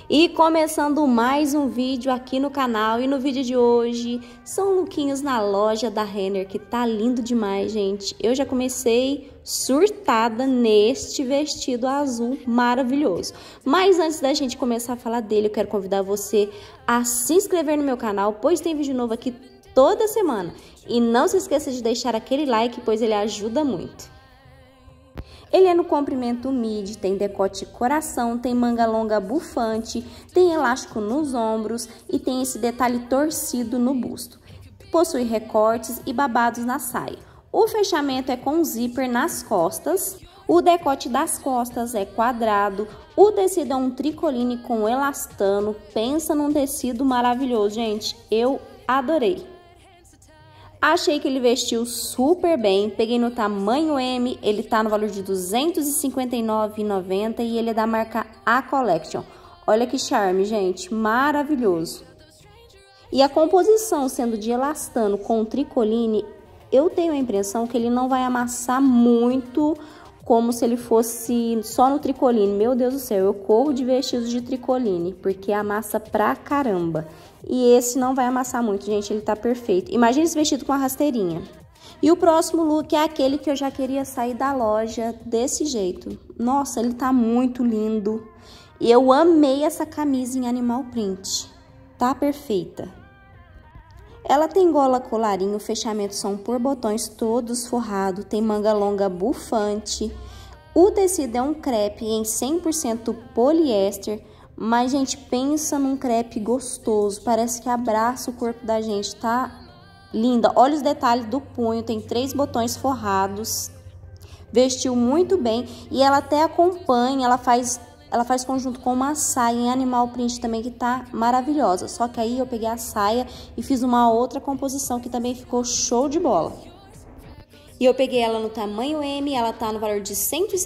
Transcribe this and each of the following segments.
E começando mais um vídeo aqui no canal, e no vídeo de hoje são lookinhos na loja da Renner, que tá lindo demais, gente. Eu já comecei surtada neste vestido azul maravilhoso. Mas antes da gente começar a falar dele, eu quero convidar você a se inscrever no meu canal, pois tem vídeo novo aqui toda semana. E não se esqueça de deixar aquele like, pois ele ajuda muito. Ele é no comprimento midi, tem decote coração, tem manga longa bufante, tem elástico nos ombros e tem esse detalhe torcido no busto. Possui recortes e babados na saia. O fechamento é com zíper nas costas. O decote das costas é quadrado. O tecido é um tricoline com elastano. Pensa num tecido maravilhoso, gente. Eu adorei. Achei que ele vestiu super bem, peguei no tamanho M, ele tá no valor de R$ 259,90 e ele é da marca A Collection. Olha que charme, gente, maravilhoso. E a composição sendo de elastano com tricoline, eu tenho a impressão que ele não vai amassar muito como se ele fosse só no tricoline. Meu Deus do céu, eu corro de vestidos de tricoline, porque amassa pra caramba. E esse não vai amassar muito, gente, ele tá perfeito. Imagina esse vestido com a rasteirinha. E o próximo look é aquele que eu já queria sair da loja desse jeito. Nossa, ele tá muito lindo. E eu amei essa camisa em animal print. Tá perfeita. Ela tem gola colarinho, fechamentos são por botões todos forrados, tem manga longa bufante. O tecido é um crepe em 100% poliéster. Mas, gente, pensa num crepe gostoso, parece que abraça o corpo da gente, tá linda. Olha os detalhes do punho, tem 3 botões forrados, vestiu muito bem. E ela até acompanha, ela faz conjunto com uma saia em animal print também, que tá maravilhosa. Só que aí eu peguei a saia e fiz uma outra composição que também ficou show de bola. E eu peguei ela no tamanho M, ela tá no valor de R$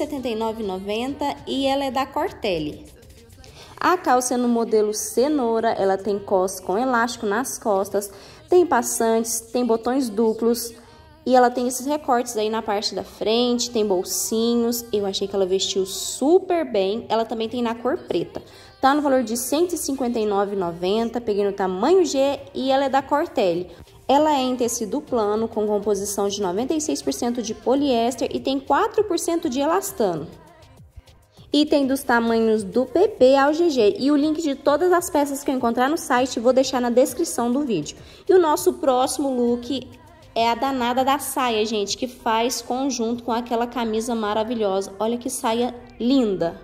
179,90 e ela é da Cortelli. A calça é no modelo cenoura, ela tem cos com elástico nas costas, tem passantes, tem botões duplos e ela tem esses recortes aí na parte da frente, tem bolsinhos. Eu achei que ela vestiu super bem, ela também tem na cor preta. Tá no valor de R$ 159,90, peguei no tamanho G e ela é da Cortelli. Ela é em tecido plano, com composição de 96% de poliéster e tem 4% de elastano. E tem dos tamanhos do PP ao GG. E o link de todas as peças que eu encontrar no site vou deixar na descrição do vídeo. E o nosso próximo look é a danada da saia, gente, que faz conjunto com aquela camisa maravilhosa. Olha que saia linda!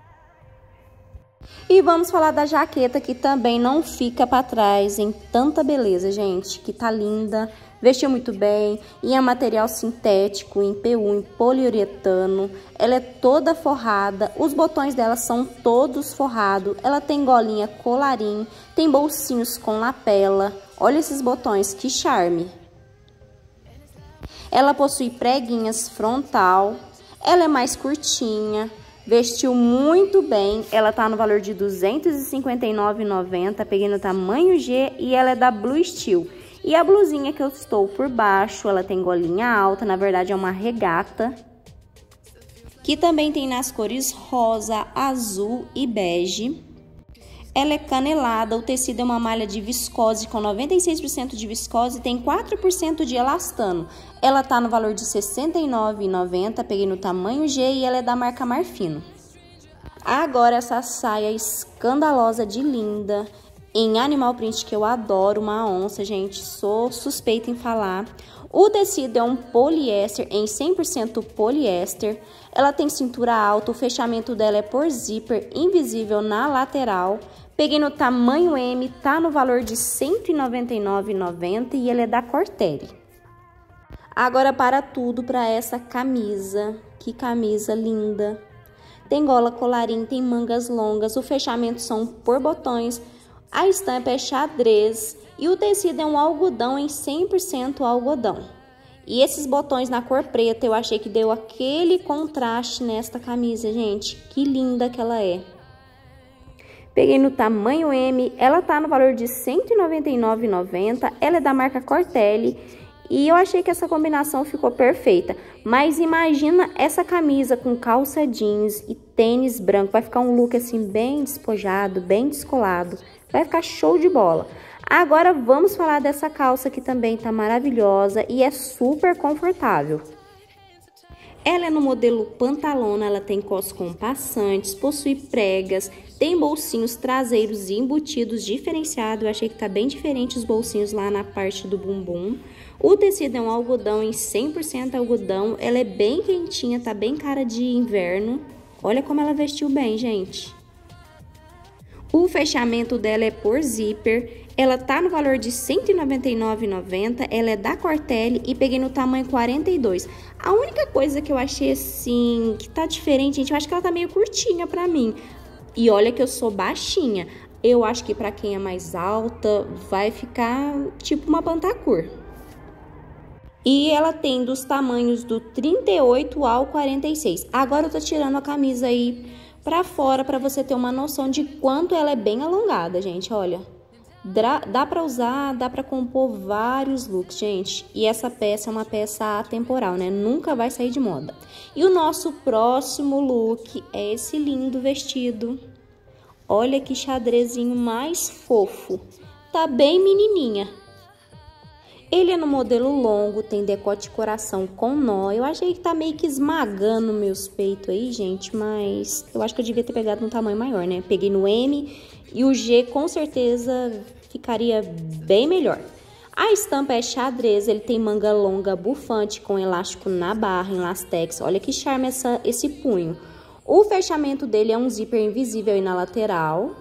E vamos falar da jaqueta, que também não fica para trás em tanta beleza, gente, que tá linda. Vestiu muito bem, e é material sintético, em PU, em poliuretano. Ela é toda forrada, os botões dela são todos forrados. Ela tem golinha colarim, tem bolsinhos com lapela. Olha esses botões, que charme! Ela possui preguinhas frontal, ela é mais curtinha, vestiu muito bem. Ela tá no valor de R$ 259,90, peguei no tamanho G e ela é da Blue Steel. E a blusinha que eu estou por baixo, ela tem golinha alta, na verdade é uma regata, que também tem nas cores rosa, azul e bege. Ela é canelada, o tecido é uma malha de viscose com 96% de viscose e tem 4% de elastano. Ela tá no valor de R$ 69,90, peguei no tamanho G e ela é da marca Marfino. Agora essa saia escandalosa de linda, em animal print, que eu adoro, uma onça, gente, sou suspeita em falar. O tecido é um poliéster em 100% poliéster. Ela tem cintura alta, o fechamento dela é por zíper invisível na lateral. Peguei no tamanho M, tá no valor de R$ 199,90 e ele é da Cortelli. Agora para tudo para essa camisa, que camisa linda. Tem gola colarim, tem mangas longas, o fechamento são por botões. A estampa é xadrez e o tecido é um algodão em 100% algodão. E esses botões na cor preta, eu achei que deu aquele contraste nesta camisa, gente. Que linda que ela é. Peguei no tamanho M, ela tá no valor de R$ 199,90. Ela é da marca Cortelli E eu achei que essa combinação ficou perfeita. Mas imagina essa camisa com calça jeans e tênis branco. Vai ficar um look assim bem despojado, bem descolado. Vai ficar show de bola. Agora vamos falar dessa calça que também tá maravilhosa e é super confortável. Ela é no modelo pantalona, ela tem cos compassantes, possui pregas, tem bolsinhos traseiros e embutidos diferenciados. Eu achei que tá bem diferente os bolsinhos lá na parte do bumbum. O tecido é um algodão em 100% algodão, ela é bem quentinha, tá bem cara de inverno. Olha como ela vestiu bem, gente. O fechamento dela é por zíper, ela tá no valor de R$ 199,90, ela é da Cortelli e peguei no tamanho 42. A única coisa que eu achei assim, que tá diferente, gente, eu acho que ela tá meio curtinha pra mim. E olha que eu sou baixinha, eu acho que pra quem é mais alta vai ficar tipo uma pantacur. E ela tem dos tamanhos do 38 ao 46. Agora eu tô tirando a camisa aí pra fora pra você ter uma noção de quanto ela é bem alongada, gente, olha. Dá pra usar, dá pra compor vários looks, gente. E essa peça é uma peça atemporal, né? Nunca vai sair de moda. E o nosso próximo look é esse lindo vestido. Olha que xadrezinho mais fofo. Tá bem menininha. Ele é no modelo longo, tem decote coração com nó. Eu achei que tá meio que esmagando meus peitos aí, gente, mas eu acho que eu devia ter pegado um tamanho maior, né? Peguei no M e o G com certeza ficaria bem melhor. A estampa é xadrez, ele tem manga longa bufante com elástico na barra, em lastex. Olha que charme esse punho. O fechamento dele é um zíper invisível aí na lateral.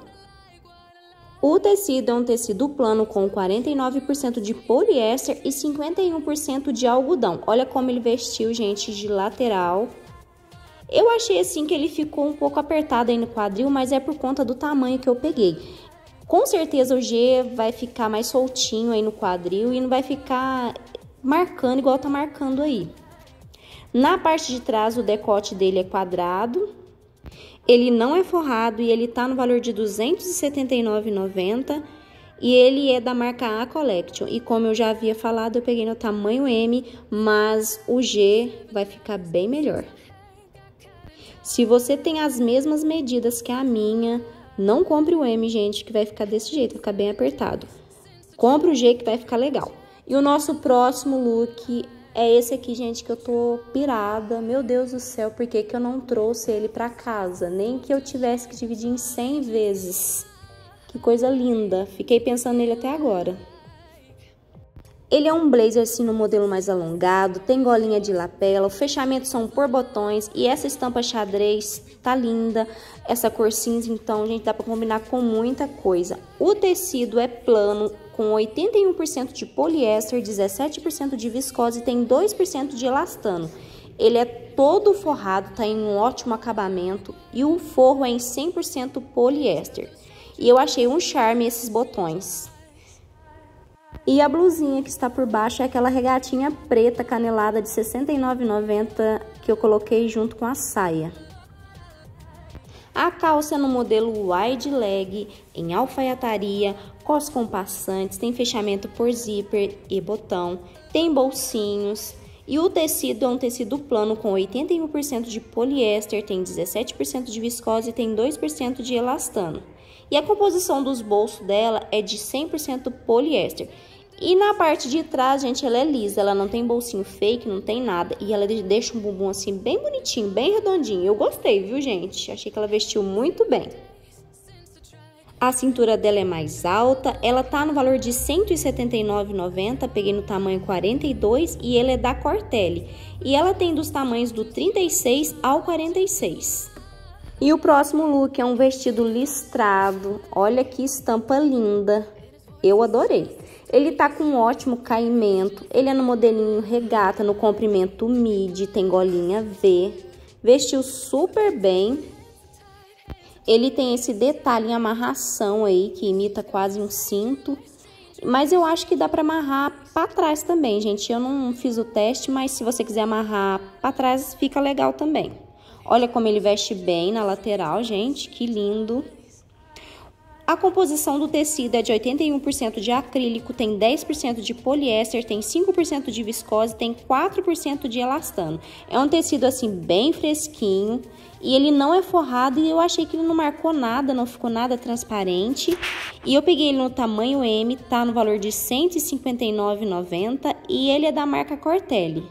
O tecido é um tecido plano com 49% de poliéster e 51% de algodão. Olha como ele vestiu, gente, de lateral. Eu achei assim que ele ficou um pouco apertado aí no quadril, mas é por conta do tamanho que eu peguei. Com certeza o G vai ficar mais soltinho aí no quadril e não vai ficar marcando igual tá marcando aí. Na parte de trás o decote dele é quadrado. Ele não é forrado e ele tá no valor de R$ 279,90 e ele é da marca A Collection. E como eu já havia falado, eu peguei no tamanho M, mas o G vai ficar bem melhor. Se você tem as mesmas medidas que a minha, não compre o M, gente, que vai ficar desse jeito, vai ficar bem apertado. Compre o G que vai ficar legal. E o nosso próximo look é esse aqui, gente, que eu tô pirada. Meu Deus do céu, por que que eu não trouxe ele pra casa? Nem que eu tivesse que dividir em 100 vezes. Que coisa linda. Fiquei pensando nele até agora. Ele é um blazer assim no modelo mais alongado, tem golinha de lapela, o fechamento são por botões e essa estampa xadrez tá linda. Essa cor cinza, então, gente, dá pra combinar com muita coisa. O tecido é plano, com 81% de poliéster, 17% de viscose e tem 2% de elastano. Ele é todo forrado, tá em um ótimo acabamento e o forro é em 100% poliéster. E eu achei um charme esses botões. E a blusinha que está por baixo é aquela regatinha preta canelada de R$ 69,90 que eu coloquei junto com a saia. A calça é no modelo wide leg, em alfaiataria, cos compassantes, tem fechamento por zíper e botão, tem bolsinhos. E o tecido é um tecido plano com 81% de poliéster, tem 17% de viscose e tem 2% de elastano. E a composição dos bolsos dela é de 100% poliéster. E na parte de trás, gente, ela é lisa, ela não tem bolsinho fake, não tem nada. E ela deixa um bumbum assim bem bonitinho, bem redondinho. Eu gostei, viu, gente? Achei que ela vestiu muito bem. A cintura dela é mais alta, ela tá no valor de R$ 179,90, peguei no tamanho 42 e ela é da Cortelli. E ela tem dos tamanhos do 36 ao 46. E o próximo look é um vestido listrado, olha que estampa linda, eu adorei. Ele tá com um ótimo caimento, ele é no modelinho regata, no comprimento midi, tem golinha V, vestiu super bem. Ele tem esse detalhe em amarração aí, que imita quase um cinto, mas eu acho que dá pra amarrar pra trás também, gente. Eu não fiz o teste, mas se você quiser amarrar pra trás, fica legal também. Olha como ele veste bem na lateral, gente, que lindo. A composição do tecido é de 81% de acrílico, tem 10% de poliéster, tem 5% de viscose, tem 4% de elastano. É um tecido assim bem fresquinho e ele não é forrado e eu achei que ele não marcou nada, não ficou nada transparente. E eu peguei ele no tamanho M, tá no valor de R$ 159,90 e ele é da marca Cortelli.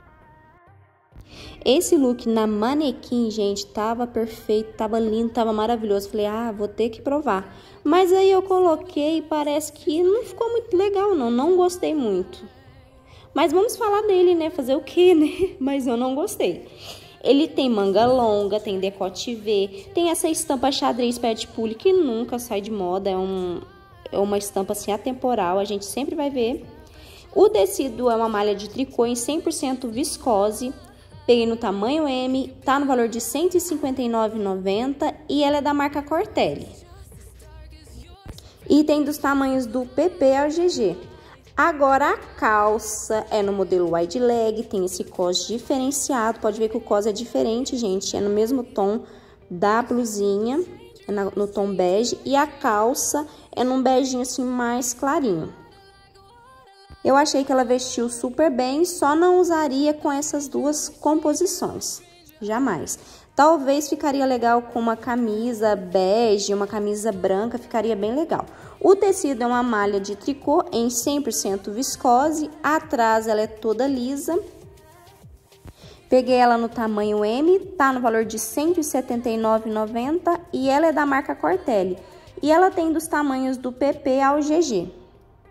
Esse look na manequim, gente, tava perfeito, tava lindo, tava maravilhoso. Falei, vou ter que provar. Mas aí eu coloquei e parece que não ficou muito legal, não gostei muito. Mas vamos falar dele, né? Fazer o quê, né? Mas eu não gostei. Ele tem manga longa, tem decote V, tem essa estampa xadrez pet pulley que nunca sai de moda, é uma estampa assim atemporal, a gente sempre vai ver. O tecido é uma malha de tricô em 100% viscose. Peguei no tamanho M, tá no valor de R$ 159,90 e ela é da marca Cortelli. E tem dos tamanhos do PP ao GG. Agora a calça é no modelo wide leg, tem esse cos diferenciado, pode ver que o cos é diferente, gente, é no mesmo tom da blusinha, é no tom bege, e a calça é num beijinho assim mais clarinho. Eu achei que ela vestiu super bem, só não usaria com essas duas composições, jamais. Talvez ficaria legal com uma camisa bege, uma camisa branca, ficaria bem legal. O tecido é uma malha de tricô em 100% viscose, atrás ela é toda lisa. Peguei ela no tamanho M, tá no valor de R$ 179,90 e ela é da marca Cortelli. E ela tem dos tamanhos do PP ao GG.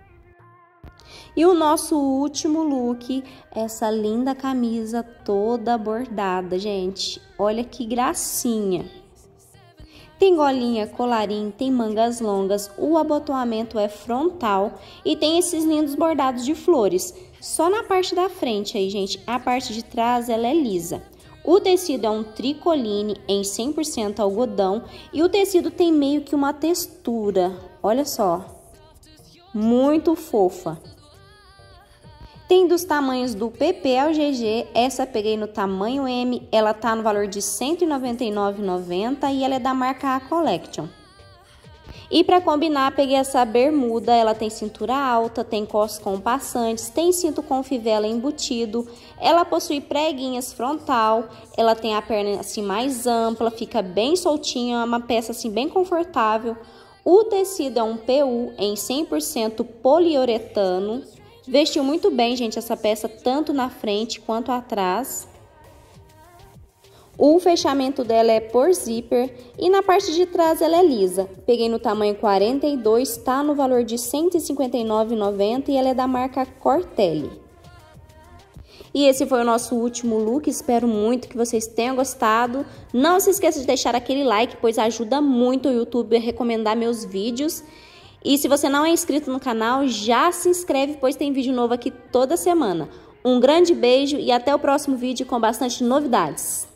E o nosso último look, essa linda camisa toda bordada, gente. Olha que gracinha. Tem golinha, colarinho, tem mangas longas, o abotoamento é frontal e tem esses lindos bordados de flores. Só na parte da frente aí, gente, a parte de trás ela é lisa. O tecido é um tricoline em 100% algodão e o tecido tem meio que uma textura, olha só, muito fofa. Tem dos tamanhos do PP ao GG, essa peguei no tamanho M, ela tá no valor de R$ 199,90 e ela é da marca A Collection. E para combinar, peguei essa bermuda, ela tem cintura alta, tem costas compassantes, tem cinto com fivela embutido, ela possui preguinhas frontal, ela tem a perna assim mais ampla, fica bem soltinha, é uma peça assim bem confortável. O tecido é um PU em 100% poliuretano. Vestiu muito bem, gente, essa peça tanto na frente quanto atrás. O fechamento dela é por zíper e na parte de trás ela é lisa. Peguei no tamanho 42, tá no valor de R$ 159,90 e ela é da marca Cortelli. E esse foi o nosso último look, espero muito que vocês tenham gostado. Não se esqueça de deixar aquele like, pois ajuda muito o YouTube a recomendar meus vídeos. E se você não é inscrito no canal, já se inscreve, pois tem vídeo novo aqui toda semana. Um grande beijo e até o próximo vídeo com bastante novidades.